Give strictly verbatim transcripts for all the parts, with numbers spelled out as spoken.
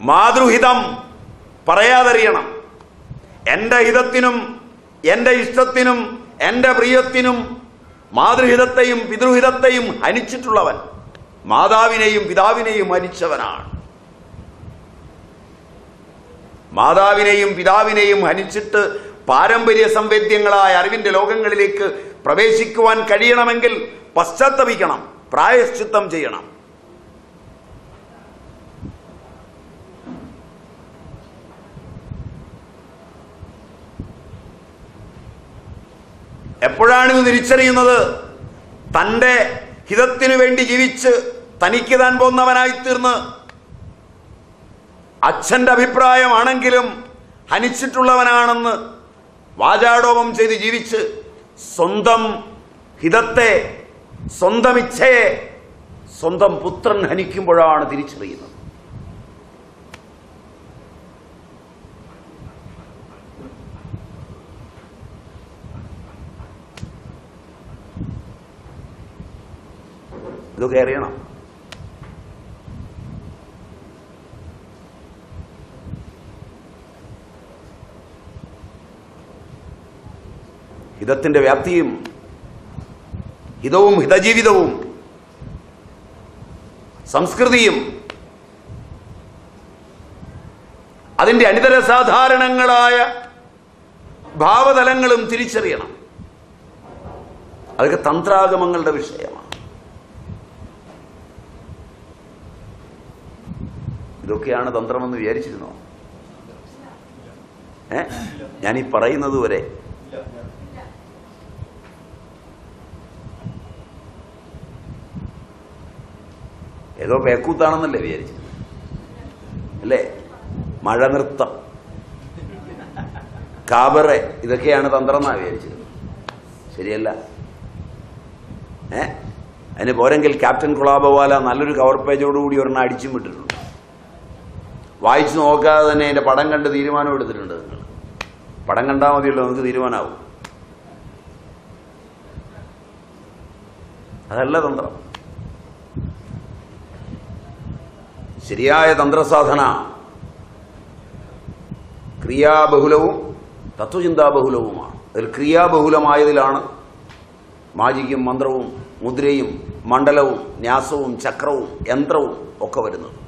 മാതൃഹിതം പറയാതറിയണം. എൻ്റെ ഹിതത്തിനും എൻ്റെ ഇഷ്ടത്തിനും എൻ്റെ പ്രിയത്തിനും മാതൃഹിതത്തെയും പിതൃഹിതത്തെയും ഹനിച്ചിട്ടുള്ളവൻ മാതാവിനെയും പിതാവിനെയും ഹനിച്ചവനാണ്. മാതാവിനെയും പിതാവിനെയും ഹനിച്ചിട്ട് പാരമ്പര്യ സംവേദ്യങ്ങളായ അറിവിന്റെ ലോകങ്ങളിലേക്ക് പ്രവേശിക്കുവാൻ കഴിയണമെങ്കിൽ പശ്ചാത്തപിക്കണം, പ്രായശ്ചിത്തം ചെയ്യണം. എപ്പോഴാണിത് തിരിച്ചറിയുന്നത്? തൻ്റെ ഹിതത്തിനു വേണ്ടി ജീവിച്ച് തനിക്ക് താൻ പോന്നവനായിത്തീർന്ന് അച്ഛൻ്റെ അഭിപ്രായമാണെങ്കിലും ഹനിച്ചിട്ടുള്ളവനാണെന്ന് വാചാടോപം ചെയ്ത് ജീവിച്ച് സ്വന്തം ഹിതത്തെ, സ്വന്തം ഇച്ഛയെ സ്വന്തം പുത്രൻ ഹനിക്കുമ്പോഴാണ് തിരിച്ചറിയുന്നത്. ഇതൊക്കെ അറിയണം. ഹിതത്തിന്റെ വ്യാപ്തിയും ഹിതവും ഹിതജീവിതവും സംസ്കൃതിയും അതിന്റെ അനിതര സാധാരണങ്ങളായ ഭാവതലങ്ങളും തിരിച്ചറിയണം. അതൊക്കെ തന്ത്രാഗമങ്ങളുടെ വിഷയമാണ്. ഇതൊക്കെയാണ് തന്ത്രമെന്ന് വിചാരിച്ചിരുന്നോ? ഏ ഞാനീ പറയുന്നത് വരെ ഏതോ പേക്കൂത്താണെന്നല്ലേ വിചാരിച്ചത് അല്ലേ? മഴ നൃത്തം, കാബറെ, ഇതൊക്കെയാണ് തന്ത്രം എന്നാണ് വിചാരിച്ചത്. ശരിയല്ല. ഏ അതിന് പോരെങ്കിൽ ക്യാപ്റ്റൻ കുളാബവാല നല്ലൊരു കവർ പേജോടുകൂടി ഒരെണ്ണം അടിച്ചും വിട്ടിട്ടുണ്ട്. വായിച്ചു നോക്കാതെ തന്നെ അതിന്റെ പടം കണ്ട് തീരുമാനം എടുത്തിട്ടുണ്ട്. നിങ്ങൾ പടം കണ്ടാൽ മതിയല്ലോ, നമുക്ക് തീരുമാനമാവും. അതല്ല തന്ത്രം. ശരിയായ തന്ത്രസാധന ക്രിയാബഹുലവും തത്വചിന്താബഹുലവുമാണ്. അതിൽ ക്രിയാബഹുലമായതിലാണ് മാജിക്കും മന്ത്രവും മുദ്രയും മണ്ഡലവും ന്യാസവും ചക്രവും യന്ത്രവും ഒക്കെ വരുന്നത്.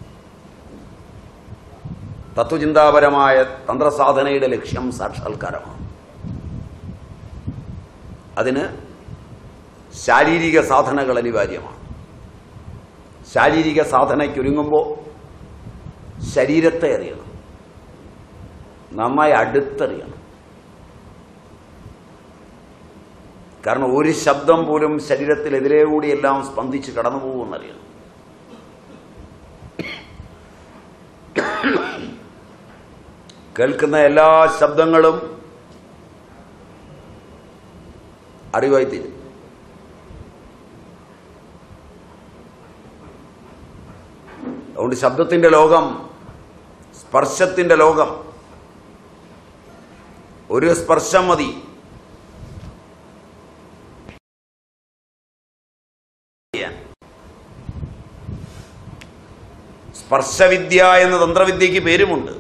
തത്വചിന്താപരമായ തന്ത്രസാധനയുടെ ലക്ഷ്യം സാക്ഷാത്കാരമാണ്. അതിന് ശാരീരിക സാധനകൾ അനിവാര്യമാണ്. ശാരീരിക സാധനയ്ക്കൊരുങ്ങുമ്പോൾ ശരീരത്തെ അറിയണം, നന്നായി അടുത്തറിയണം. കാരണം ഒരു ശബ്ദം പോലും ശരീരത്തിൽ എതിരെ കൂടിയെല്ലാം സ്പന്ദിച്ച് കടന്നു പോകുമെന്നറിയണം. കേൾക്കുന്ന എല്ലാ ശബ്ദങ്ങളും അറിവായി തീരും. അതുകൊണ്ട് ശബ്ദത്തിന്റെ ലോകം, സ്പർശത്തിന്റെ ലോകം, ഒരു സ്പർശം മതി സ്പർശവിദ്യ എന്ന തന്ത്രവിദ്യയ്ക്ക് പേരുമുണ്ട്.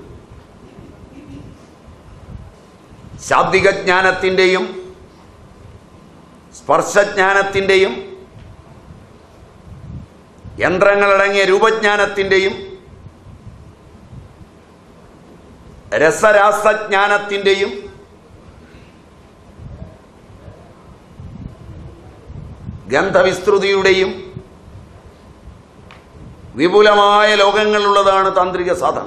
ശാബ്ദിക ജ്ഞാനത്തിന്റെയും സ്പർശജ്ഞാനത്തിന്റെയും യന്ത്രങ്ങളടങ്ങിയ രൂപജ്ഞാനത്തിന്റെയും രസരാസജ്ഞാനത്തിന്റെയും ഗന്ധവിസ്തൃതിയുടെയും വിപുലമായ ലോകങ്ങളുള്ളതാണ് താന്ത്രിക സാധന.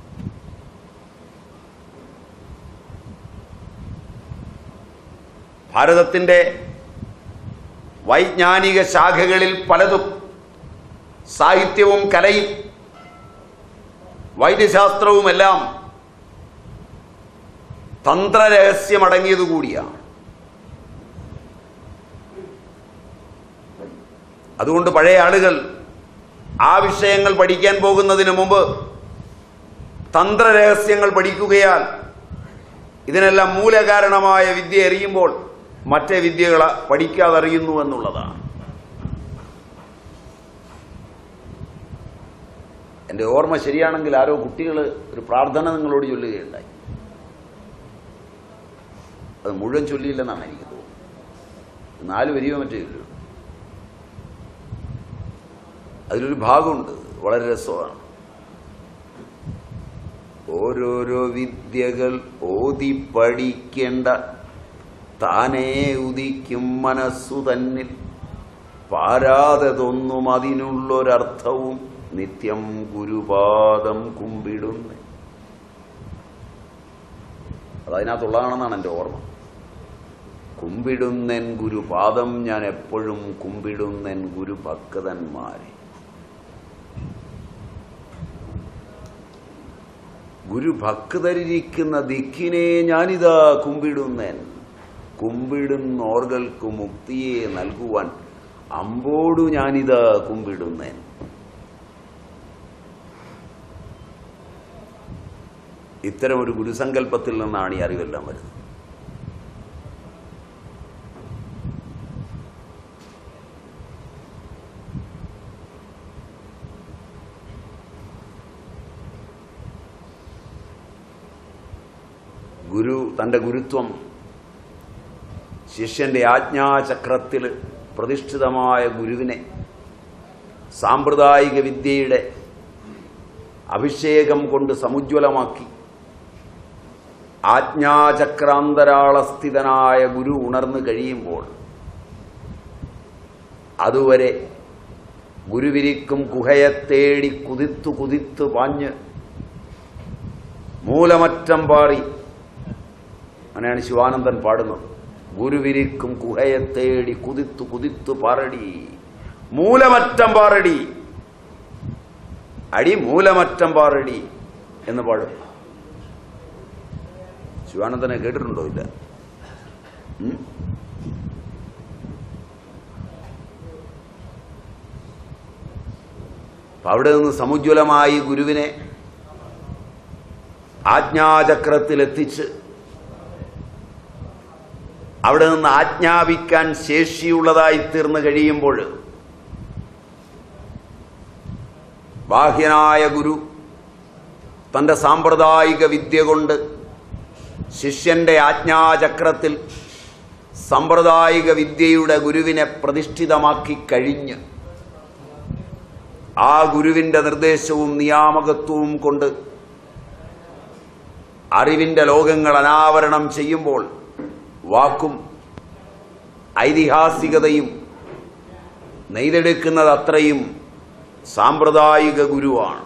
ഭാരതത്തിന്റെ വൈജ്ഞാനിക ശാഖകളിൽ പലതും, സാഹിത്യവും കലയും വൈദ്യശാസ്ത്രവുമെല്ലാം തന്ത്രരഹസ്യമടങ്ങിയതുകൂടിയാണ്. അതുകൊണ്ട് പഴയ ആളുകൾ ആ വിഷയങ്ങൾ പഠിക്കാൻ പോകുന്നതിന് മുമ്പ് തന്ത്രരഹസ്യങ്ങൾ പഠിക്കുകയാൽ ഇതിനെല്ലാം മൂലകാരണമായ വിദ്യ അറിയുമ്പോൾ മറ്റേ വിദ്യകളെ പഠിക്കാതറിയുന്നു എന്നുള്ളതാണ്. എൻ്റെ ഓർമ്മ ശരിയാണെങ്കിൽ ആരോ കുട്ടികൾ ഒരു പ്രാർത്ഥന നിങ്ങളോട് ചൊല്ലുകയുണ്ടായി. അത് മുഴുവൻ ചൊല്ലിയില്ലെന്നാണ് എനിക്ക് തോന്നുന്നത്. നാല് വരിയോ മറ്റേ ചൊല്ലു. അതിലൊരു ഭാഗമുണ്ട്, വളരെ രസമാണ്. ഓരോരോ വിദ്യകൾ ഓതി പഠിക്കേണ്ട താനേ ഉദിക്കും മനസ്സു തന്നിൽ, പാരാതെ തൊന്നും അതിനുള്ളൊരർത്ഥവും നിത്യം ഗുരുപാദം കുമ്പിടുന്നു. അതതിനകത്തുള്ളതാണെന്നാണ് എൻ്റെ ഓർമ്മ. കുമ്പിടുന്നൻ ഗുരുപാദം ഞാൻ എപ്പോഴും കുമ്പിടുന്നൻ ഗുരുഭക്തന്മാരെ. ഗുരുഭക്തരിരിക്കുന്ന ദിക്കിനെ ഞാനിതാ കുമ്പിടുന്നൻ. കുമ്പിടുന്നോർകൾക്ക് മുക്തിയെ നൽകുവാൻ അമ്പോടു ഞാനിതാ കുമ്പിടുന്നൻ. ഇത്തരം ഒരു ഗുരുസങ്കല്പത്തിൽ നിന്നാണ് ഈ അറിവെല്ലാം വരുന്നത്. ഗുരു തൻ്റെ ഗുരുത്വം ശിഷ്യന്റെ ആജ്ഞാചക്രത്തിൽ പ്രതിഷ്ഠിതമായ ഗുരുവിനെ സാമ്പ്രദായിക വിദ്യയുടെ അഭിഷേകം കൊണ്ട് സമുജ്വലമാക്കി ആജ്ഞാചക്രാന്തരാളസ്ഥിതനായ ഗുരു ഉണർന്നു കഴിയുമ്പോൾ അതുവരെ ഗുരുവിരിക്കും ഗുഹയെ തേടി കുതിത്തു കുതിത്തു പാഞ്ഞ് മൂലമറ്റം പാറി, അങ്ങനെയാണ് ശിവാനന്ദൻ പാടുന്നത്. ഗുരുവിരിക്കും ഗുഹയെ തേടി കുതിത്തു കുതിത്തു പാറടി, മൂലമറ്റം പാറടി, അടി മൂലമറ്റം പാറടി എന്ന് പാടും. ശിവാനന്ദനെ കേട്ടിട്ടുണ്ടോ? ഇല്ല. അവിടെ നിന്ന് സമുജ്വലമായി ഗുരുവിനെ ആജ്ഞാചക്രത്തിലെത്തിച്ച് അവിടെ നിന്ന് ആജ്ഞാപിക്കാൻ ശേഷിയുള്ളതായി തീർന്നു കഴിയുമ്പോൾ ബാഹ്യനായ ഗുരു തന്റെ സാമ്പ്രദായിക വിദ്യ കൊണ്ട് ശിഷ്യന്റെ ആജ്ഞാചക്രത്തിൽ സാമ്പ്രദായിക വിദ്യയുടെ ഗുരുവിനെ പ്രതിഷ്ഠിതമാക്കി കഴിഞ്ഞ് ആ ഗുരുവിന്റെ നിർദ്ദേശവും നിയാമകത്വവും കൊണ്ട് അറിവിന്റെ ലോകങ്ങൾ അനാവരണം ചെയ്യുമ്പോൾ വാക്കും ഐതിഹാസികതയും നെയ്തെടുക്കുന്നത് അത്രയും സാമ്പ്രദായിക ഗുരുവാണ്.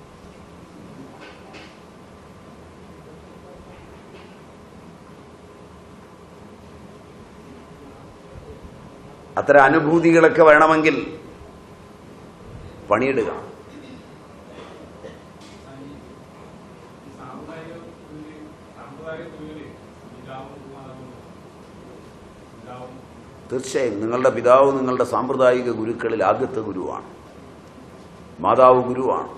അത്തരം അനുഭൂതികളൊക്കെ വേണമെങ്കിൽ പണിയിടുക. തീർച്ചയായും നിങ്ങളുടെ പിതാവ് നിങ്ങളുടെ സാമ്പ്രദായിക ഗുരുക്കളിൽ ആദ്യത്തെ ഗുരുവാണ്, മാതാവ് ഗുരുവാണ്.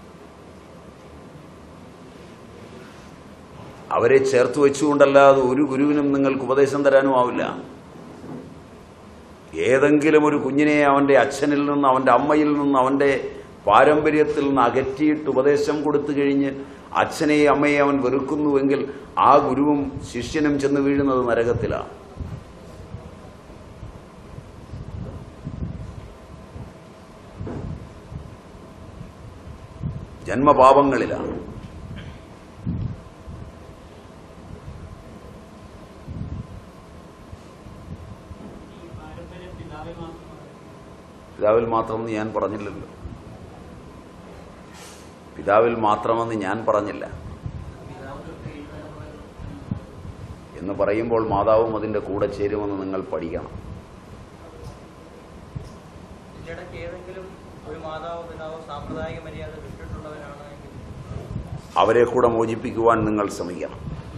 അവരെ ചേർത്ത് വെച്ചുകൊണ്ടല്ലാതെ ഒരു ഗുരുവിനും നിങ്ങൾക്ക് ഉപദേശം തരാനും ആവില്ല. ഏതെങ്കിലും ഒരു കുഞ്ഞിനെ അവൻ്റെ അച്ഛനിൽ നിന്ന്, അവൻ്റെ അമ്മയിൽ നിന്ന്, അവൻ്റെ പാരമ്പര്യത്തിൽ നിന്ന് അകറ്റിയിട്ട് ഉപദേശം കൊടുത്തു കഴിഞ്ഞ് അച്ഛനെയും അമ്മയെ അവൻ വെറുക്കുന്നുവെങ്കിൽ ആ ഗുരുവും ശിഷ്യനും ചെന്ന് വീഴുന്നത് നരകത്തിലാണ്. ജന്മപാപങ്ങളിലാണ്. പിതാവിൽ മാത്രമെന്ന് ഞാൻ പറഞ്ഞില്ലല്ലോ. പിതാവിൽ മാത്രമെന്ന് ഞാൻ പറഞ്ഞില്ല എന്ന് പറയുമ്പോൾ മാതാവും അതിൻ്റെ കൂടെ ചേരുമെന്ന് നിങ്ങൾ പഠിക്കണം. അവരെ കൂടെ മോചിപ്പിക്കുവാൻ നിങ്ങൾ ശ്രമിക്കണം.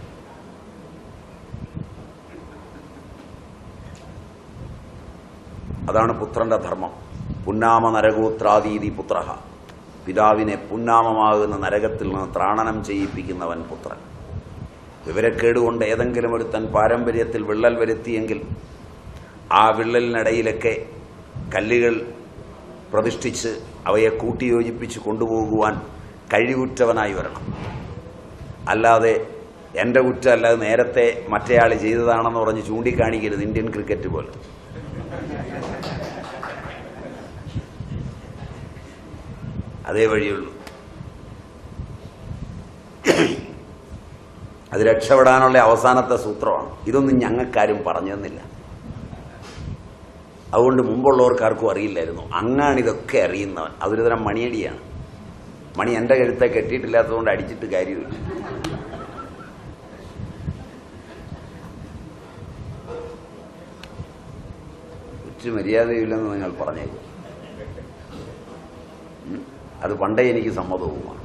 അതാണ് പുത്രന്റെ ധർമ്മം. പുന്നാമ നരകോത്രാദീതി പുത്ര. പിതാവിനെ പുന്നാമമാകുന്ന നരകത്തിൽ നിന്ന് ത്രാണനം ചെയ്യിപ്പിക്കുന്നവൻ പുത്രൻ. വിവരക്കേടുകൊണ്ട് ഏതെങ്കിലും ഒരുത്തൻ പാരമ്പര്യത്തിൽ വിള്ളൽ വരുത്തിയെങ്കിൽ ആ വിള്ളലിനിടയിലൊക്കെ കല്ലുകൾ പ്രതിഷ്ഠിച്ച് അവയെ കൂട്ടിയോജിപ്പിച്ച് കൊണ്ടുപോകുവാൻ കഴിവുറ്റവനായി വരണം. അല്ലാതെ എൻ്റെ കുറ്റമല്ല, അത് നേരത്തെ മറ്റേയാൾ ചെയ്തതാണെന്ന് പറഞ്ഞ് ചൂണ്ടിക്കാണിക്കരുത്. ഇന്ത്യൻ ക്രിക്കറ്റ് പോലെ. അതേ വഴിയുള്ളൂ. അത് രക്ഷപ്പെടാനുള്ള അവസാനത്തെ സൂത്രമാണ്. ഇതൊന്നും ഞങ്ങൾക്കാരും പറഞ്ഞു തന്നില്ല. അതുകൊണ്ട് മുമ്പുള്ളവർക്കാർക്കും അറിയില്ലായിരുന്നു. അങ്ങാണിതൊക്കെ അറിയുന്നവൻ. അതൊരു തരം മണിയടിയാണ്. മണി എൻ്റെ കഴുത്തെ കെട്ടിയിട്ടില്ലാത്തതുകൊണ്ട് അടിച്ചിട്ട് കാര്യമില്ല. ഉച്ച മര്യാദയില്ലെന്ന് നിങ്ങൾ പറഞ്ഞേക്കും. അത് പണ്ടേ എനിക്ക് സമ്മതവുമാണ്.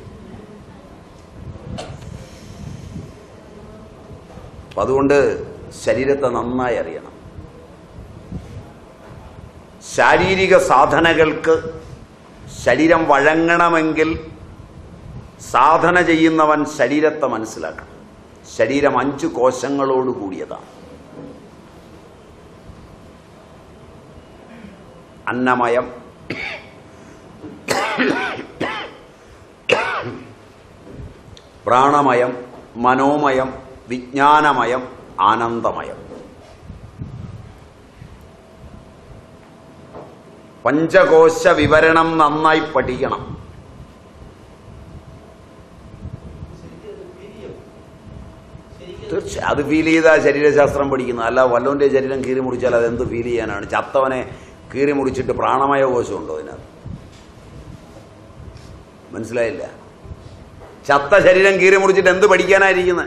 അപ്പം അതുകൊണ്ട് ശരീരത്തെ നന്നായി അറിയണം. ശാരീരിക സാധനകൾക്ക് ശരീരം വഴങ്ങണമെങ്കിൽ സാധന ചെയ്യുന്നവൻ ശരീരത്തെ മനസ്സിലാക്കണം. ശരീരം അഞ്ചു കോശങ്ങളോട് കൂടിയതാണ്. അന്നമയം, പ്രാണമയം, മനോമയം, വിജ്ഞാനമയം, ആനന്ദമയം. പഞ്ചകോശ വിവരണം നന്നായി പഠിക്കണം. തീർച്ചയായും അത് ഫീൽ ചെയ്താൽ ശരീരശാസ്ത്രം പഠിക്കുന്നത്. അല്ല വല്ലോന്റെ ശരീരം കീറി മുറിച്ചാൽ അതെന്ത് ഫീൽ ചെയ്യാനാണ്? ചത്തവനെ കീറി മുറിച്ചിട്ട് പ്രാണമയ കോശമുണ്ടോ അതിനകത്ത്? മനസ്സിലായില്ല. ചത്ത ശരീരം കീറി മുറിച്ചിട്ട് എന്ത് പഠിക്കാനായിരിക്കുന്നത്?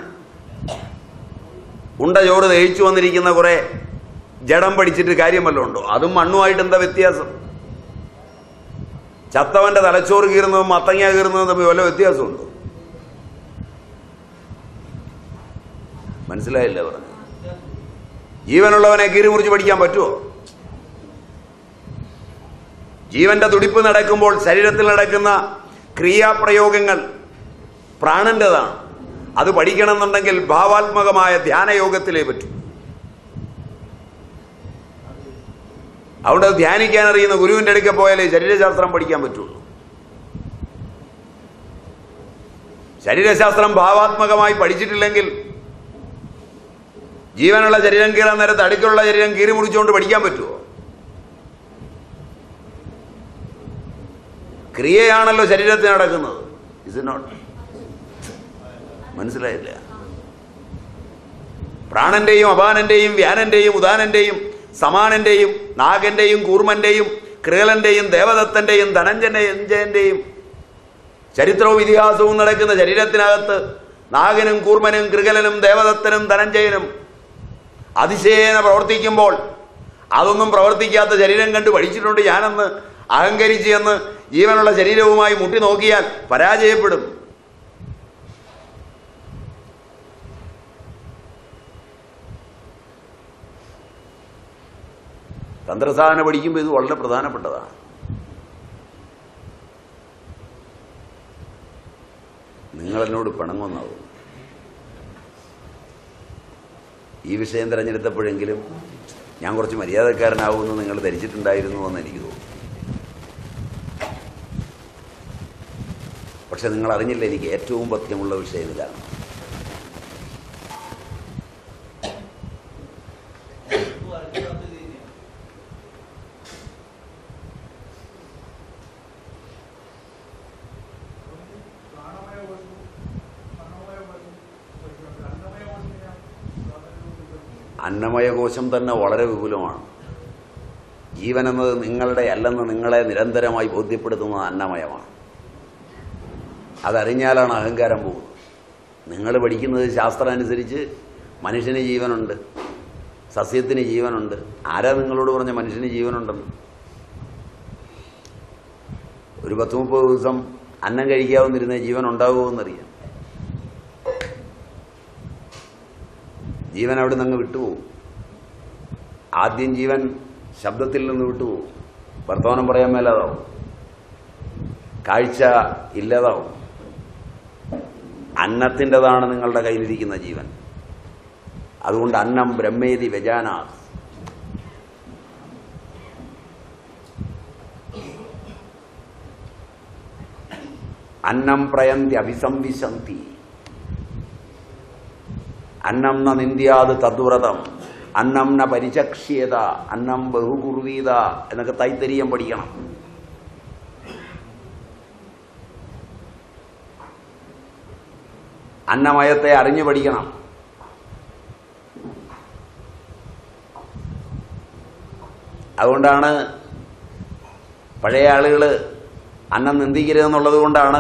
ഉണ്ട ചോറ് ദഹിച്ചു വന്നിരിക്കുന്ന കുറെ ജഡം പഠിച്ചിട്ട് കാര്യം വല്ലതും ഉണ്ടോ? അതും മണ്ണുമായിട്ട് എന്താ വ്യത്യാസം? ചത്തവന്റെ തലച്ചോറ് കീറുന്നതും മത്തങ്ങ കീറുന്നതും തമ്മിൽ വല്ല വ്യത്യാസമുണ്ടോ? മനസ്സിലായില്ല പറഞ്ഞു. ജീവനുള്ളവനെ കീറി മുറിച്ച് പഠിക്കാൻ പറ്റുമോ? ജീവന്റെ തുടിപ്പ് നടക്കുമ്പോൾ ശരീരത്തിൽ നടക്കുന്ന ക്രിയാപ്രയോഗങ്ങൾ പ്രാണന്റേതാണ്. അത് പഠിക്കണമെന്നുണ്ടെങ്കിൽ ഭാവാത്മകമായ ധ്യാനയോഗത്തിലേ പറ്റൂ. അവിടെ ധ്യാനിക്കാൻ അറിയുന്ന ഗുരുവിന്റെ അടുക്ക പോയാലേ ശരീരശാസ്ത്രം പഠിക്കാൻ പറ്റുള്ളൂ. ശരീരശാസ്ത്രം ഭാവാത്മകമായി പഠിച്ചിട്ടില്ലെങ്കിൽ ജീവനുള്ള ശരീരം കീറാൻ നേരത്ത് അടുക്കുള്ള ശരീരം കീറി മുറിച്ചുകൊണ്ട് പഠിക്കാൻ പറ്റുമോ? ക്രിയയാണല്ലോ ശരീരത്തിൽ നടക്കുന്നത്. Is not. മനസ്സിലായില്ല. പ്രാണന്റെയും അപാനന്റെയും വ്യാനന്റെയും ഉദാനന്റെയും സമാനന്റെയും നാഗന്റെയും കൂർമന്റെയും കൃകലന്റെയും ദേവദത്തന്റെയും ധനഞ്ജയന്റെയും ചരിത്രവും ഇതിഹാസവും നടക്കുന്ന ശരീരത്തിനകത്ത് നാഗനും കൂർമനും കൃകലനും ദേവദത്തനും ധനഞ്ജയനും അതിശയേന പ്രവർത്തിക്കുമ്പോൾ അതൊന്നും പ്രവർത്തിക്കാത്ത ശരീരം കണ്ട് പഠിച്ചിട്ടുണ്ട് ഞാനെന്ന് അഹങ്കരിച്ച് എന്ന് ജീവനുള്ള ശരീരവുമായി മുട്ടി നോക്കിയാൽ പരാജയപ്പെടും. തന്ത്രസാധന പഠിക്കുമ്പോൾ ഇത് വളരെ പ്രധാനപ്പെട്ടതാണ്. നിങ്ങളെന്നോട് പിണങ്ങുന്നാവും. ഈ വിഷയം തിരഞ്ഞെടുത്തപ്പോഴെങ്കിലും ഞാൻ കുറച്ച് മര്യാദക്കാരനാവുമെന്ന് നിങ്ങൾ ധരിച്ചിട്ടുണ്ടായിരുന്നു എന്ന് എനിക്ക് തോന്നുന്നു. പക്ഷെ നിങ്ങൾ അറിഞ്ഞില്ല, എനിക്ക് ഏറ്റവും പഥ്യമുള്ള വിഷയം ഇതാണ്. അന്നമയകോശം തന്നെ വളരെ വിപുലമാണ്. ജീവനെന്നത് നിങ്ങളുടെ അല്ലെന്ന് നിങ്ങളെ നിരന്തരമായി ബോധ്യപ്പെടുത്തുന്നത് അന്നമയമാണ്. അതറിഞ്ഞാലാണ് അഹങ്കാരം പോകുന്നത്. നിങ്ങൾ പഠിക്കുന്നത് ശാസ്ത്രം അനുസരിച്ച് മനുഷ്യന് ജീവനുണ്ട്, സസ്യത്തിന് ജീവനുണ്ട്. ആരാ നിങ്ങളോട് പറഞ്ഞ മനുഷ്യന് ജീവനുണ്ടെന്ന്? ഒരു പത്ത് മുപ്പത് ദിവസം അന്നം കഴിക്കാവുന്നിരുന്ന ജീവൻ ഉണ്ടാകുമെന്നറിയാം. ജീവൻ അവിടെ നിന്ന് വിട്ടുപോകും. ആദ്യം ജീവൻ ശബ്ദത്തിൽ നിന്ന് വിട്ടുപോകും. വർത്തമാനം പറയാൻ മേലാതാവും. കാഴ്ച ഇല്ലാതാവും. അന്നത്തിൻ്റെതാണ് നിങ്ങളുടെ കയ്യിലിരിക്കുന്ന ജീവൻ. അതുകൊണ്ട് അന്നം ബ്രഹ്മേതി വ്യജാനാത്. അന്നം പ്രയന്തി അഭിസംവിശന്തി. അന്നം ന നിന്ദ്യാത് തദ്വ്രതം, അന്നം ന പരിചക്ഷ്യത, അന്നം ബഹുകുർവീത എന്നൊക്കെ തൈത്തരീയം പഠിക്കണം. അന്നമയത്തെ അറിഞ്ഞു പഠിക്കണം. അതുകൊണ്ടാണ് പഴയ ആളുകൾ അന്നം നിന്ദിക്കരുതെന്നുള്ളത് കൊണ്ടാണ്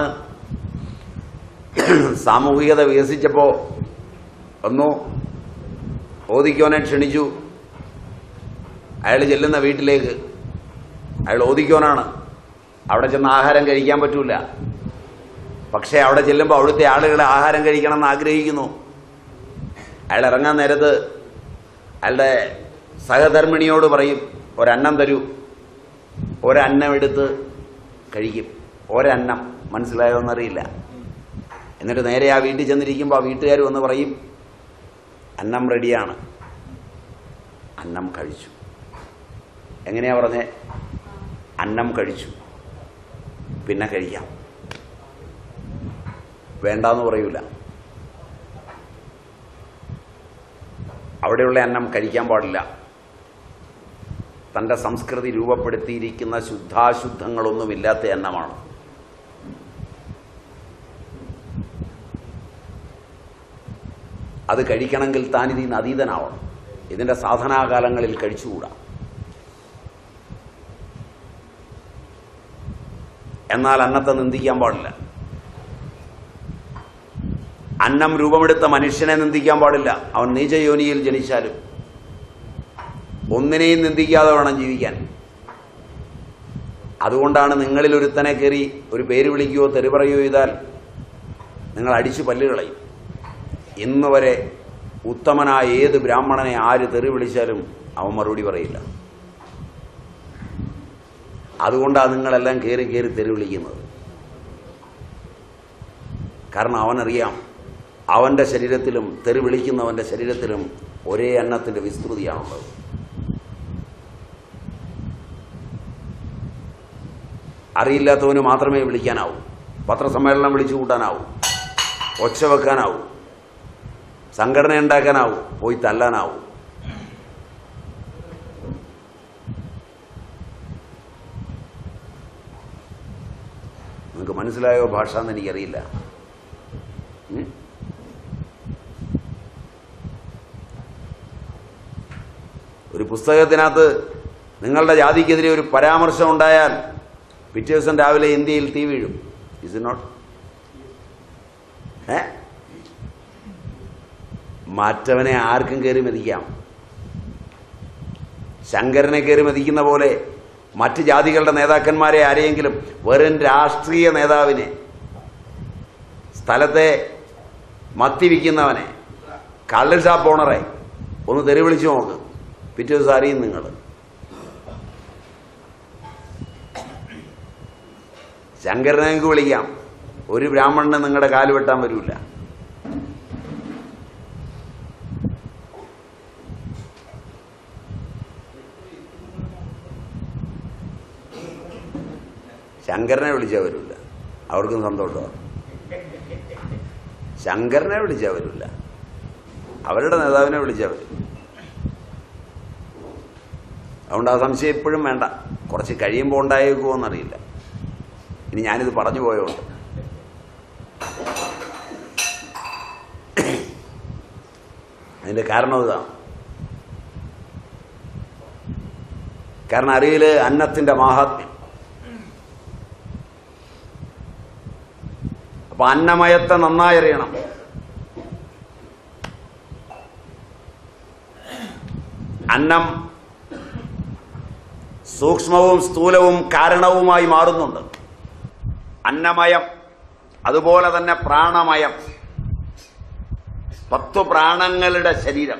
സാമൂഹികത വികസിച്ചപ്പോൾ ഒന്നു ഓദിക്കോനെ ക്ഷണിച്ചു. അയാൾ ചെല്ലുന്ന വീട്ടിലേക്ക്, അയാൾ ഓദിക്കോനാണ്, അവിടെ ചെന്ന് ആഹാരം കഴിക്കാൻ പറ്റൂല. പക്ഷേ അവിടെ ചെല്ലുമ്പോൾ അവിടുത്തെ ആളുകൾ ആഹാരം കഴിക്കണം എന്ന് ആഗ്രഹിക്കുന്നു. അയാൾ ഇറങ്ങാൻ നേരത്ത് അയാളുടെ സഹധർമ്മിണിയോട് പറയും, ഒരന്നം തരൂ. ഒരന്നം എടുത്ത് കഴിക്കും. ഒരന്നം, മനസ്സിലായോ എന്നറിയില്ല. എന്നിട്ട് നേരെ ആ വീട്ടിൽ ചെന്നിരിക്കുമ്പോൾ ആ വീട്ടുകാർ വന്ന് പറയും, അന്നം റെഡിയാണ്. അന്നം കഴിച്ചു. എങ്ങനെയാ പറഞ്ഞേ? അന്നം കഴിച്ചു, പിന്നെ കഴിക്കാം. വേണ്ടാന്ന് പറയൂല. അവിടെയുള്ള അന്നം കഴിക്കാൻ പാടില്ല. തൻ്റെ സംസ്കൃതി രൂപപ്പെടുത്തിയിരിക്കുന്ന ശുദ്ധാശുദ്ധങ്ങളൊന്നുമില്ലാത്ത അന്നമാണ്. അത് കഴിക്കണമെങ്കിൽ താൻ ഇതിന് അതീതനാവണം. ഇതിൻ്റെ സാധനാകാലങ്ങളിൽ കഴിച്ചുകൂടാ. എന്നാൽ അന്നത്തെ നിന്ദിക്കാൻ പാടില്ല. അന്നം രൂപമെടുത്ത മനുഷ്യനെ നിന്ദിക്കാൻ പാടില്ല. അവൻ നീചയോനിയിൽ ജനിച്ചാലും ഒന്നിനെയും നിന്ദിക്കാതെ വേണം ജീവിക്കാൻ. അതുകൊണ്ടാണ് നിങ്ങളിൽ ഒരുത്തനെ കയറി ഒരു പേര് വിളിക്കുകയോ തെറി പറയുകയോ ചെയ്താൽ നിങ്ങൾ അടിച്ചു പല്ലുകളയും. ഇന്ന് വരെ ഉത്തമനായ ഏത് ബ്രാഹ്മണനെ ആര് തെറി വിളിച്ചാലും അവൻ മറുപടി പറയില്ല. അതുകൊണ്ടാണ് നിങ്ങളെല്ലാം കയറി കയറി തെറി വിളിക്കുന്നത്. കാരണം അവനറിയാം, അവൻ്റെ ശരീരത്തിലും തെറി വിളിക്കുന്നവൻ്റെ ശരീരത്തിലും ഒരേ അന്നത്തിൻ്റെ വിസ്തൃതിയാണുള്ളത്. അറിയില്ലാത്തവന് മാത്രമേ വിളിക്കാനാവൂ, പത്രസമ്മേളനം വിളിച്ചു കൂട്ടാനാവൂ, ഒച്ച വെക്കാനാവൂ, സംഘടന ഉണ്ടാക്കാനാവൂ, പോയി തല്ലാനാവൂ. നിങ്ങൾക്ക് മനസ്സിലായോ ഭാഷ എന്ന് എനിക്കറിയില്ല. ഒരു പുസ്തകത്തിനകത്ത് നിങ്ങളുടെ ജാതിക്കെതിരെ ഒരു പരാമർശം ഉണ്ടായാൽ പിറ്റേ ദിവസം രാവിലെ ഇന്ത്യയിൽ തീ വീഴും. Is it not? ഏ മറ്റവനെ ആർക്കും കയറി മതിക്കാം. ശങ്കരനെ കയറി മതിക്കുന്ന പോലെ മറ്റ് ജാതികളുടെ നേതാക്കന്മാരെ ആരെയെങ്കിലും, വെറും രാഷ്ട്രീയ നേതാവിനെ, സ്ഥലത്തെ മത്തി വിൽക്കുന്നവനെ, കള്ള് ഷാപ്പ് ഓണറെ ഒന്ന് തെറി വിളിച്ചു നോക്ക്. പിറ്റേ ദിവസം അറിയും നിങ്ങൾ. ശങ്കരനെ നിങ്ങൾക്ക് വിളിക്കാം, ഒരു ബ്രാഹ്മണന് നിങ്ങളുടെ കാല് വെട്ടാൻ വരില്ല. ശങ്കരനെ വിളിച്ചാൽ വരില്ല, അവർക്കും സന്തോഷമാണ്. ശങ്കരനെ വിളിച്ചാൽ വരില്ല, അവരുടെ നേതാവിനെ വിളിച്ചാൽ വരും. അതുകൊണ്ട് ആ സംശയം എപ്പോഴും വേണ്ട. കുറച്ച് കഴിയുമ്പോൾ ഉണ്ടായേക്കുമോ എന്നറിയില്ല. ഇനി ഞാനിത് പറഞ്ഞു പോയോണ്ട് അതിന്റെ കാരണം ഇതാണ്. കാരണം അറിവില് അന്നത്തിന്റെ മാഹാത്മ്യം. അപ്പൊ അന്നമയത്തെ നന്നായി അറിയണം. അന്നം സൂക്ഷ്മവും സ്ഥൂലവും കാരണവുമായി മാറുന്നുണ്ട്. അന്നമയം, അതുപോലെ തന്നെ പ്രാണമയം, പത്തു പ്രാണങ്ങളുടെ ശരീരം.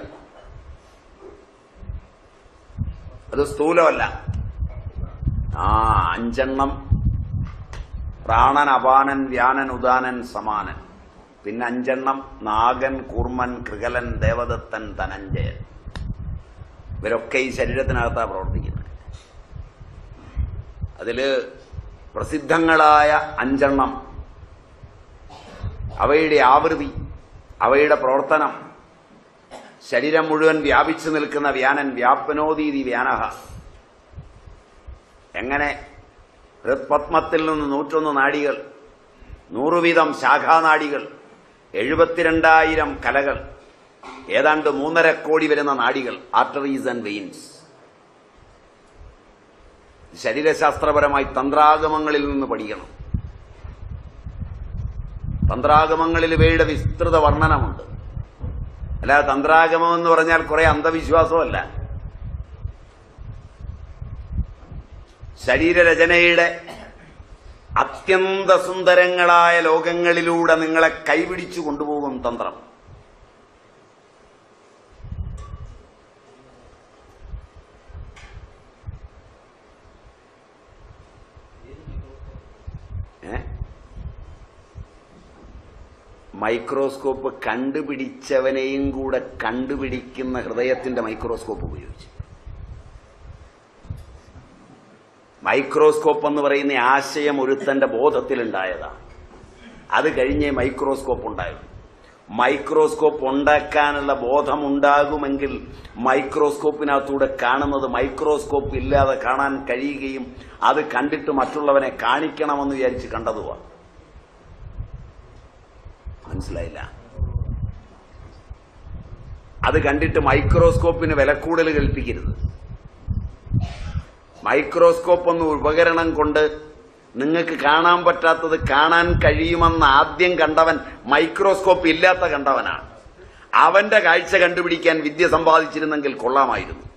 അത് സ്ഥൂലമല്ല. ആ അഞ്ചെണ്ണം: പ്രാണൻ, അപാനൻ, വ്യാനൻ, ഉദാനൻ, സമാനൻ. പിന്നെ അഞ്ചെണ്ണം: നാഗൻ, കൂർമൻ, കൃകലൻ, ദേവദത്തൻ, ധനഞ്ജയൻ. ഇവരൊക്കെ ഈ ശരീരത്തിനകത്താണ് പ്രവർത്തിക്കുന്നത്. അതില് പ്രസിദ്ധങ്ങളായ അഞ്ചെണ്ണം അവയുടെ ആവൃത്തി, അവയുടെ പ്രവർത്തനം, ശരീരം മുഴുവൻ വ്യാപിച്ചു നിൽക്കുന്ന വ്യാനൻ, വ്യാപനോദീതി വ്യാനഹ. എങ്ങനെ ഹൃത്പത്മത്തിൽ നിന്ന് നൂറ്റൊന്ന് നാഡികൾ, നൂറുവീതം ശാഖാനാഡികൾ, എഴുപത്തിരണ്ടായിരം കലകൾ, ഏതാണ്ട് മൂന്നര കോടി വരുന്ന നാഡികൾ, ആർട്ടറീസ് ആൻഡ് വെയിൻസ്. ശരീരശാസ്ത്രപരമായി തന്ത്രാഗമങ്ങളിൽ നിന്ന് പഠിക്കണം. തന്ത്രാഗമങ്ങളിൽ ഇവയുടെ വിസ്തൃത വർണ്ണനമുണ്ട്. അല്ലാതെ തന്ത്രാഗമം എന്ന് പറഞ്ഞാൽ കുറെ അന്ധവിശ്വാസമല്ല. ശരീരരചനയുടെ അത്യന്ത സുന്ദരങ്ങളായ ലോകങ്ങളിലൂടെ നിങ്ങളെ കൈപിടിച്ചു കൊണ്ടുപോകും തന്ത്രം. മൈക്രോസ്കോപ്പ് കണ്ടുപിടിച്ചവനെയും കൂടെ കണ്ടുപിടിക്കുന്ന ഹൃദയത്തിന്റെ മൈക്രോസ്കോപ്പ് ഉപയോഗിച്ച്. മൈക്രോസ്കോപ്പ് എന്ന് പറയുന്ന ആശയം ഒരുത്തന്റെ ബോധത്തിലുണ്ടായതാണ്. അത് കഴിഞ്ഞേ മൈക്രോസ്കോപ്പ് ഉണ്ടായുള്ളൂ. മൈക്രോസ്കോപ്പ് ഉണ്ടാക്കാനുള്ള ബോധമുണ്ടാകുമെങ്കിൽ മൈക്രോസ്കോപ്പിനകത്തൂടെ കാണുന്നത് മൈക്രോസ്കോപ്പ് ഇല്ലാതെ കാണാൻ കഴിയുകയും അത് കണ്ടിട്ട് മറ്റുള്ളവനെ കാണിക്കണമെന്ന് വിചാരിച്ച് കണ്ടതുമാണ്. മനസ്സിലായില്ല? അത് കണ്ടിട്ട് മൈക്രോസ്കോപ്പിന് വിലക്കൂടൽ കൽപ്പിക്കരുത്. മൈക്രോസ്കോപ്പ് എന്ന ഉപകരണം കൊണ്ട് നിങ്ങൾക്ക് കാണാൻ പറ്റാത്തത് കാണാൻ കഴിയുമെന്ന് ആദ്യം കണ്ടവൻ മൈക്രോസ്കോപ്പ് ഇല്ലാത്ത കണ്ടവനാണ്. അവന്റെ കാഴ്ച കണ്ടുപിടിക്കാൻ വിദ്യ സമ്പാദിച്ചിരുന്നെങ്കിൽ കൊള്ളാമായിരുന്നു.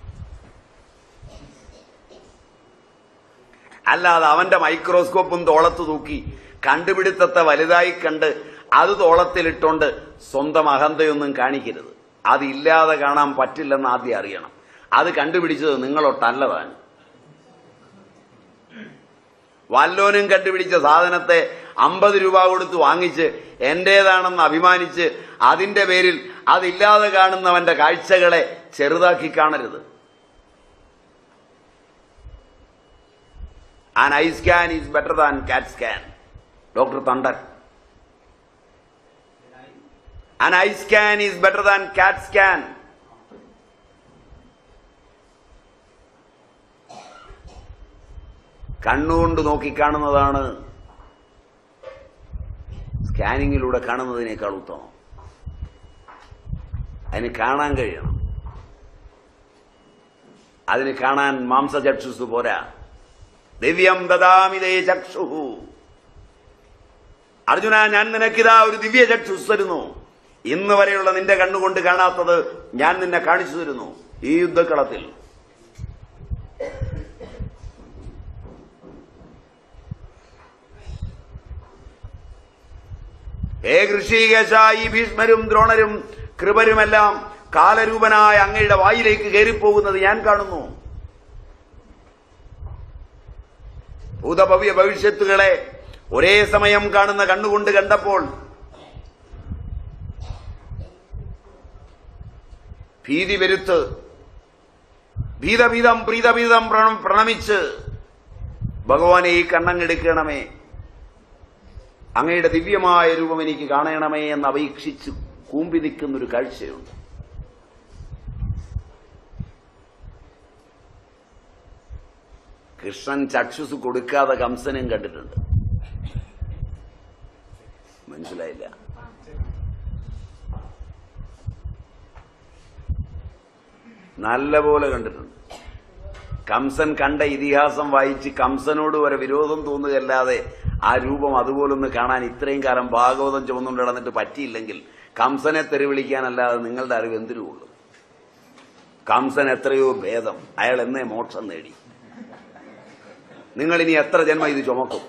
അല്ലാതെ അവന്റെ മൈക്രോസ്കോപ്പും തോളത്ത് തൂക്കി കണ്ടുപിടുത്തത്തെ വലുതായി കണ്ട് അത് തോളത്തിലിട്ടോണ്ട് സ്വന്തം അഹന്തയൊന്നും കാണിക്കരുത്. അതില്ലാതെ കാണാൻ പറ്റില്ലെന്ന് ആദ്യം അറിയണം. അത് കണ്ടുപിടിച്ചത് നിങ്ങളൊട്ടല്ലതാണ്. വല്ലോനും കണ്ടുപിടിച്ച സാധനത്തെ അമ്പത് രൂപ കൊടുത്ത് വാങ്ങിച്ച് എന്റേതാണെന്ന് അഭിമാനിച്ച് അതിന്റെ പേരിൽ അതില്ലാതെ കാണുന്നവന്റെ കാഴ്ചകളെ ചെറുതാക്കി കാണരുത്. An eye scan is better than CAT scan. Doctor Thandan. An eye scan is better than cat scan. കണ്ണുകൊണ്ട് നോക്കിക്കാണുന്നതാണ് സ്കാനിങ്ങിലൂടെ കാണുന്നതിനേക്കാൾ ഉത്തമം. അതിന് കാണാൻ കഴിയണം. അതിന് കാണാൻ മാംസചക്ഷുസ് പോരാ. ദിവ്യം ദദാമിതേ ചക്ഷുഹു. അർജുന, ഞാൻ നിനക്കിതാ ഒരു ദിവ്യ ചക്ഷുസ് തരുന്നു. ഇന്ന് വരെയുള്ള നിന്റെ കണ്ണുകൊണ്ട് കാണാത്തത് ഞാൻ നിന്നെ കാണിച്ചു തരുന്നു ഈ യുദ്ധക്കളത്തിൽ. ഹേ ഋഷികേശ, ഈ ഭീഷ്മരും ദ്രോണരും കൃപരുമെല്ലാം കാലരൂപനായ അങ്ങയുടെ വായിലേക്ക് കയറിപ്പോകുന്നത് ഞാൻ കാണുന്നു. ഭൂതഭവ്യ ഭവിഷ്യത്തുകളെ ഒരേ സമയം കാണുന്ന കണ്ണുകൊണ്ട് കണ്ടപ്പോൾ ഭീതി വരുത്ത് ഭീതഭീതം പ്രീതഭീതം പ്രണമിച്ച് ഭഗവാനെ ഈ കണ്ണങ്ങെടുക്കണമേ, അങ്ങയുടെ ദിവ്യമായ രൂപം എനിക്ക് കാണണമേ എന്ന് അപേക്ഷിച്ച് കൂമ്പി നിൽക്കുന്നൊരു കാഴ്ചയുണ്ട്. കൃഷ്ണൻ ചക്ഷുസ് കൊടുക്കാതെ കംസനും കണ്ടിട്ടുണ്ട്. മനസ്സിലായില്ല? നല്ലപോലെ കണ്ടിട്ടുണ്ട്. കംസൻ കണ്ട ഇതിഹാസം വായിച്ച് കംസനോട് വരെ വിരോധം തോന്നുകയല്ലാതെ ആ രൂപം അതുപോലൊന്ന് കാണാൻ ഇത്രയും കാലം ഭാഗവതം ചുമന്നുകൊണ്ട് നടന്നിട്ട് പറ്റിയില്ലെങ്കിൽ കംസനെ തെറിവിളിക്കാനല്ലാതെ നിങ്ങളുടെ അറിവ് എന്തിനുള്ളൂ? കംസൻ എത്രയോ ഭേദം. അയാൾ എന്നേ മോക്ഷം നേടി. നിങ്ങളിനി എത്ര ജന്മം ഇത് ചുമക്കും?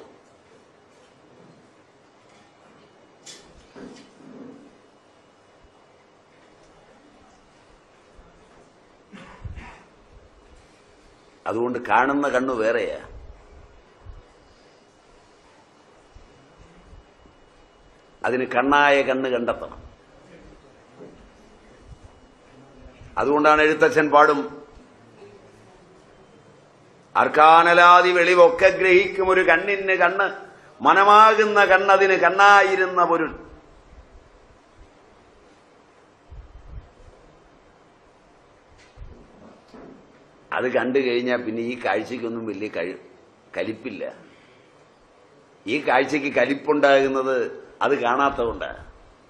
അതുകൊണ്ട് കാണുന്ന കണ്ണു വേറെയാ. അതിന് കണ്ണായ കണ്ണ് കണ്ടെത്തണം. അതുകൊണ്ടാണ് എഴുത്തച്ഛൻ പാടും, അർക്കാനലാതി വെളിവൊക്കെ ഗ്രഹിക്കും ഒരു കണ്ണിന് കണ്ണ്, മനമാകുന്ന കണ്ണതിന് കണ്ണായിരുന്ന പൊരുൾ. അത് കണ്ടു കഴിഞ്ഞാൽ പിന്നെ ഈ കാഴ്ചയ്ക്കൊന്നും വലിയ കഴി കലിപ്പില്ല. ഈ കാഴ്ചയ്ക്ക് കലിപ്പുണ്ടാകുന്നത് അത് കാണാത്തതുകൊണ്ടാണ്.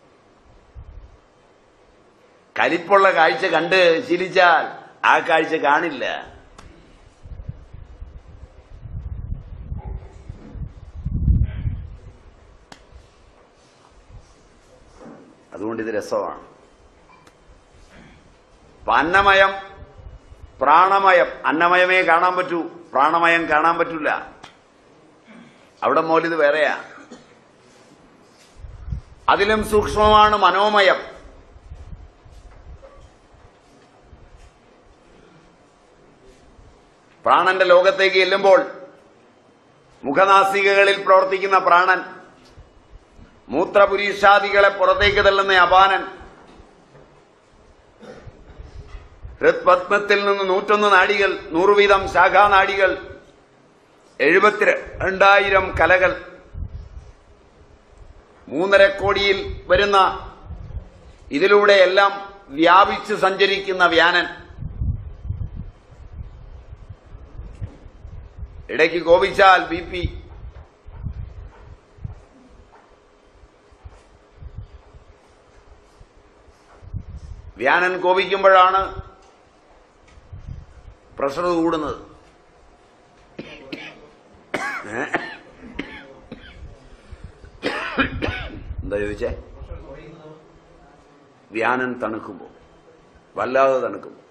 കലിപ്പുള്ള കാഴ്ച കണ്ട് ശീലിച്ചാൽ ആ കാഴ്ച കാണില്ല. അതുകൊണ്ട് ഇത് രസമാണ്. അന്നമയം പ്രാണമയം. അന്നമയമേ കാണാൻ പറ്റൂ, പ്രാണമയം കാണാൻ പറ്റില്ല. അവിടെ മോലിത് വേറെയാ. അതിലും സൂക്ഷ്മമാണ് മനോമയം. പ്രാണന്റെ ലോകത്തേക്ക് ചെല്ലുമ്പോൾ മുഖനാസികകളിൽ പ്രവർത്തിക്കുന്ന പ്രാണൻ, മൂത്രപുരീഷാദികളെ പുറത്തേക്ക് തള്ളുന്ന അപാനൻ, ഹൃത്പത്മത്തിൽ നിന്ന് നൂറ്റൊന്ന് നാഡികൾ, നൂറ് വീതം ശാഖാനാഡികൾ, എഴുപത്തി രണ്ടായിരം കലകൾ, മൂന്നര കോടിയിൽ വരുന്ന ഇതിലൂടെയെല്ലാം വ്യാപിച്ചു സഞ്ചരിക്കുന്ന വ്യാനൻ, ഇടയ്ക്ക് കോപിച്ചാൽ ബി പി, വ്യാനൻ കോപിക്കുമ്പോഴാണ് പ്രഷർ കൂടുന്നത്. എന്താ ചോദിച്ചേ? വ്യാനൻ തണുക്കുമ്പോ, വല്ലാതെ തണുക്കുമ്പോ.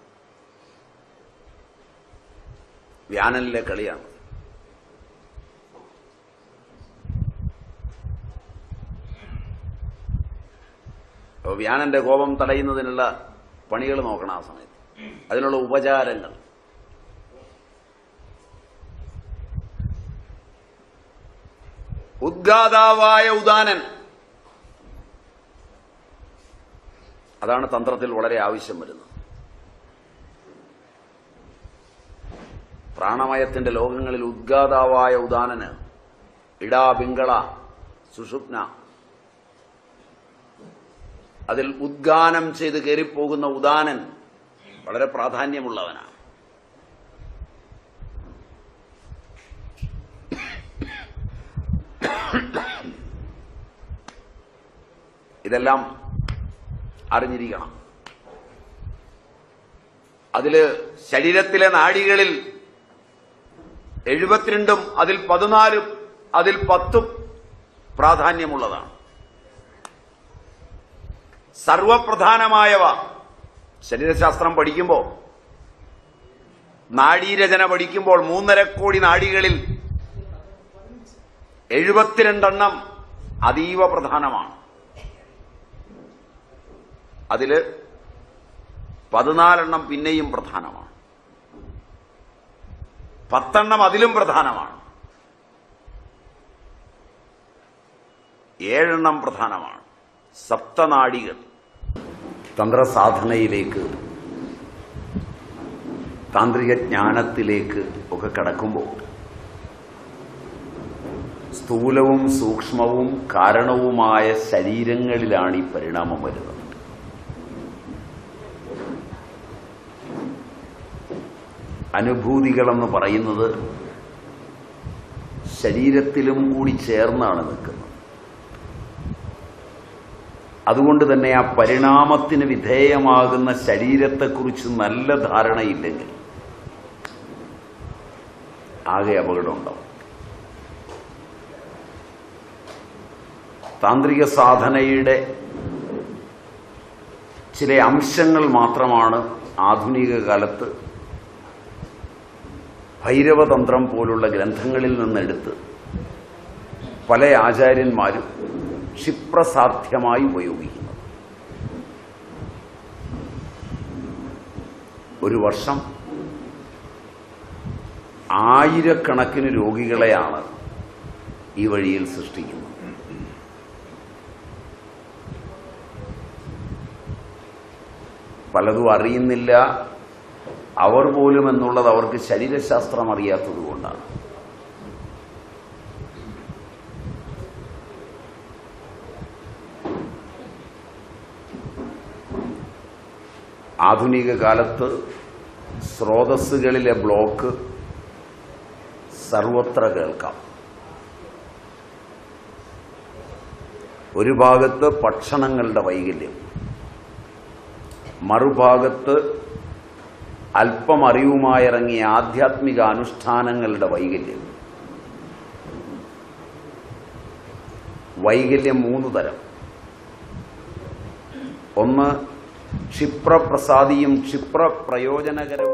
വ്യാനനിലെ കളിയാണ്. അപ്പോൾ വ്യാനന്റെ കോപം തടയുന്നതിനുള്ള പണികൾ നോക്കണം ആ സമയത്ത്, അതിനുള്ള ഉപചാരങ്ങൾ. ഉദ്ഗാതാവായ ഉദാനൻ, അതാണ് തന്ത്രത്തിൽ വളരെ ആവശ്യം വരുന്നത്. പ്രാണമയത്തിന്റെ ലോകങ്ങളിൽ ഉദ്ഗാതാവായ ഉദാനന് ഇടാ പിങ്കള സുഷുപ്ന, അതിൽ ഉദ്ഗാനം ചെയ്ത് കയറിപ്പോകുന്ന ഉദാനൻ വളരെ പ്രാധാന്യമുള്ളവനാണ്. ഇതെല്ലാം അറിഞ്ഞിരിക്കണം. അതില് ശരീരത്തിലെ നാഡികളിൽ എഴുപത്തിരണ്ടും അതിൽ പതിനാലും അതിൽ പത്തും പ്രാധാന്യമുള്ളതാണ്. സർവപ്രധാനമായവ ശരീരശാസ്ത്രം പഠിക്കുമ്പോൾ, നാഡീരചന പഠിക്കുമ്പോൾ മൂന്നര കോടി നാഡികളിൽ എഴുപത്തിരണ്ടെണ്ണം അതീവ പ്രധാനമാണ്. അതില് പതിനാലെണ്ണം പിന്നെയും പ്രധാനമാണ്, പത്തെണ്ണം അതിലും പ്രധാനമാണ്, ഏഴെണ്ണം പ്രധാനമാണ്. സപ്തനാഡികൾ. തന്ത്രസാധനയിലേക്ക്, താന്ത്രിക ജ്ഞാനത്തിലേക്ക് ഒക്കെ കടക്കുമ്പോൾ സ്ഥൂലവും സൂക്ഷ്മവും കാരണവുമായ ശരീരങ്ങളിലാണ് ഈ പരിണാമം വരുന്നത്. അനുഭൂതികളെന്ന് പറയുന്നത് ശരീരത്തിലും കൂടി ചേർന്നാണ് നിൽക്കുന്നത്. അതുകൊണ്ട് തന്നെ ആ പരിണാമത്തിന് വിധേയമാകുന്ന ശരീരത്തെക്കുറിച്ച് നല്ല ധാരണയില്ലെങ്കിൽ ആകെ അപകടമുണ്ടാവും. താന്ത്രിക സാധനയുടെ ചില അംശങ്ങൾ മാത്രമാണ് ആധുനിക കാലത്ത് ഭൈരവതന്ത്രം പോലുള്ള ഗ്രന്ഥങ്ങളിൽ നിന്നെടുത്ത് പല ആചാര്യന്മാരും ക്ഷിപ്രസാധ്യമായി ഉപയോഗിക്കുന്നത്. ഒരു വർഷം ആയിരക്കണക്കിന് രോഗികളെയാണ് ഈ വഴിയിൽ സൃഷ്ടിക്കുന്നത്. പലതും അറിയുന്നില്ല അവർ പോലും എന്നുള്ളത് അവർക്ക് ശരീരശാസ്ത്രം അറിയാത്തതുകൊണ്ടാണ്. ആധുനിക കാലത്ത് സ്രോതസ്സുകളിലെ ബ്ലോക്ക് സർവത്ര കേൾക്കാം. ഒരു ഭാഗത്ത് ഭക്ഷണങ്ങളുടെ വൈകല്യം, മറുഭാഗത്ത് അല്പം അറിവുമായിറങ്ങിയ ആധ്യാത്മിക അനുഷ്ഠാനങ്ങളുടെ വൈകല്യം. വൈകല്യം മൂന്ന് തരം. ഒന്ന് ക്ഷിപ്രപ്രസാദിയും ക്ഷിപ്രപ്രയോജനകരവും